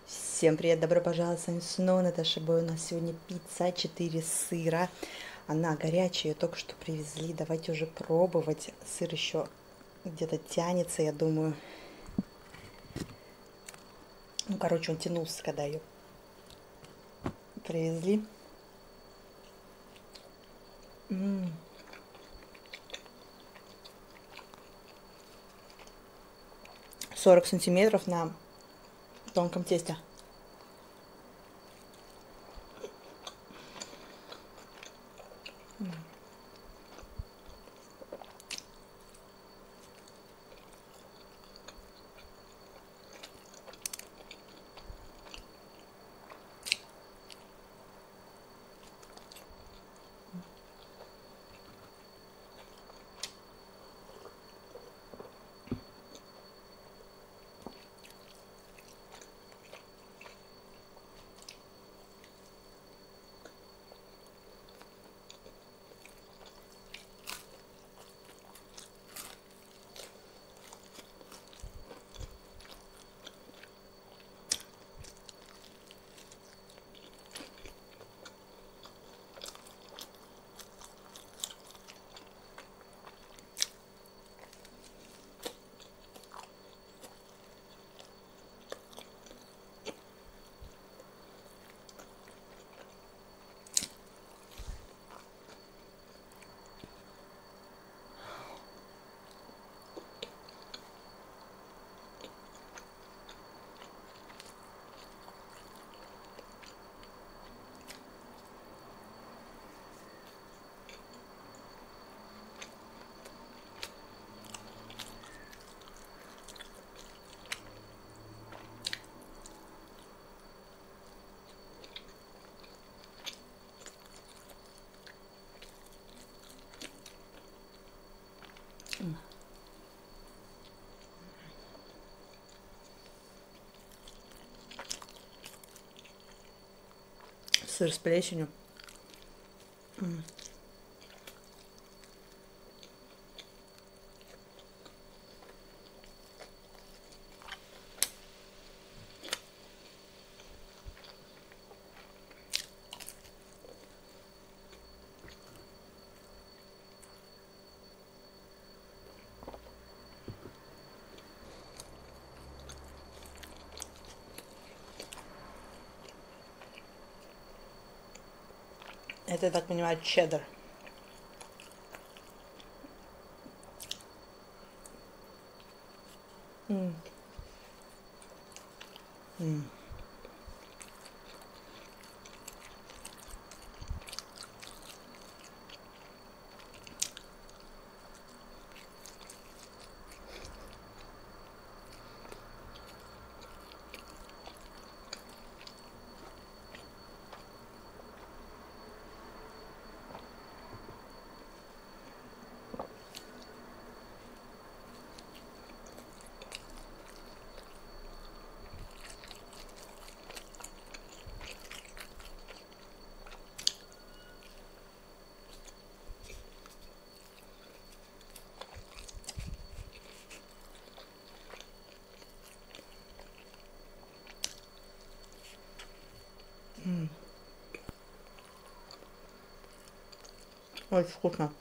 Всем привет, добро пожаловать, с вами снова Наташа Бой. У нас сегодня пицца 4 сыра. Она горячая, ее только что привезли. Давайте уже пробовать. Сыр еще где-то тянется, я думаю. Ну, короче, он тянулся, когда ее привезли. 40 сантиметров на тонком тесте. Сыр с плесенью. Это, я так понимаю, чеддер. Очень вкусно.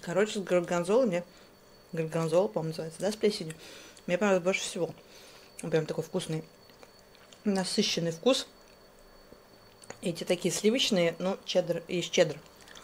Короче, с горгонзолой мне... Горгонзола, по-моему, называется, да, с плесенью? Мне понравилось больше всего. Он прям такой вкусный, насыщенный вкус. Эти такие сливочные, ну, чеддер, есть чеддер.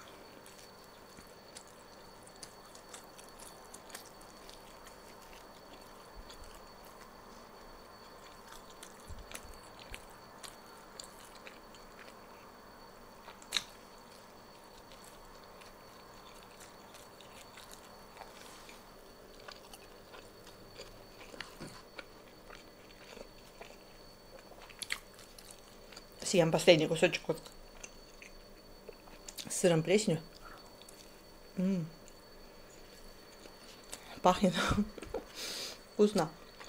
Съем последний кусочек вот с сыром плесенью. Пахнет вкусно.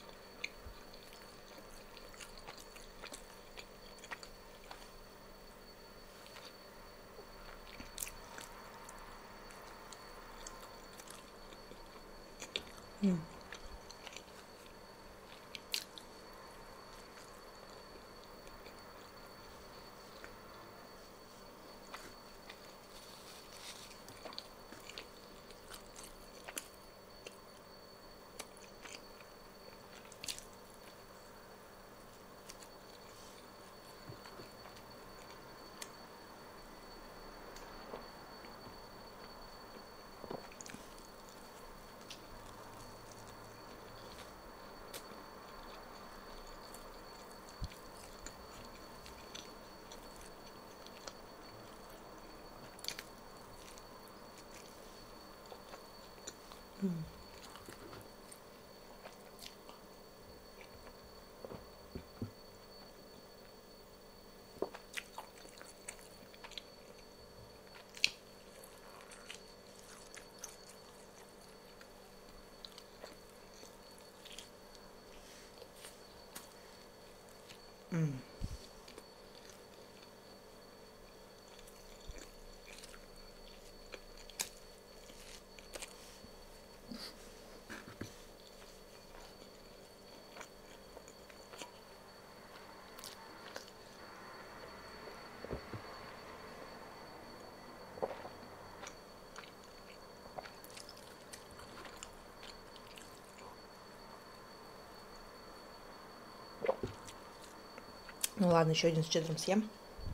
Ну ладно, еще один с чеддером съем.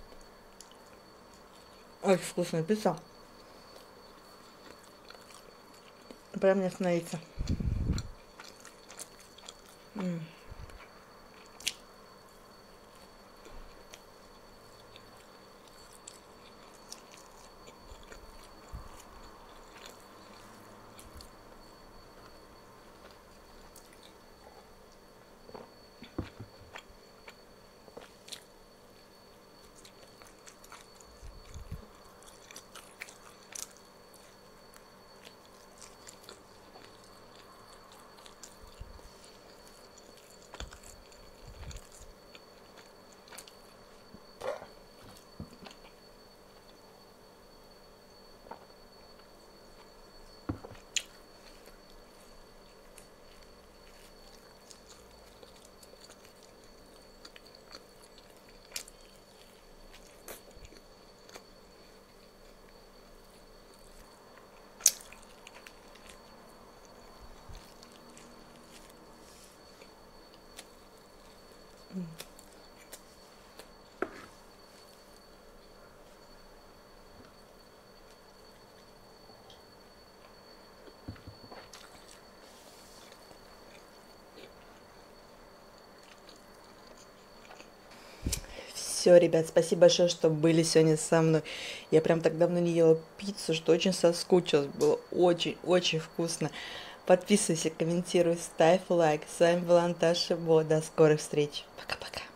Очень вкусная пицца. Прям не остановиться. Все, ребят, спасибо большое, что были сегодня со мной. Я прям так давно не ела пиццу, что очень соскучилась. Было очень-очень вкусно. Подписывайся, комментируй, ставь лайк. С вами была Наташа Бо. До скорых встреч. Пока-пока.